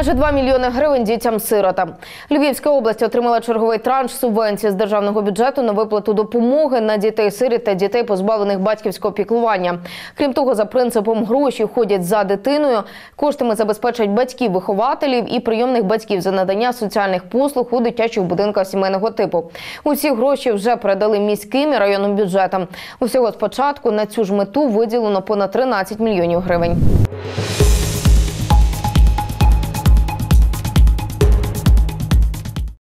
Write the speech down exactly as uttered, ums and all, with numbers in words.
Майже два мільйони гривень дітям-сиротам. Львівська область отримала черговий транш субвенції з державного бюджету на виплату допомоги на дітей-сиріт та дітей, позбавлених батьківського піклування. Крім того, за принципом «гроші ходять за дитиною», коштами забезпечать батьків-вихователів і прийомних батьків за надання соціальних послуг у дитячих будинках сімейного типу. Усі гроші вже передали міським і районним бюджетам. Усього спочатку на цю ж мету виділено понад тринадцять мільйонів гривень.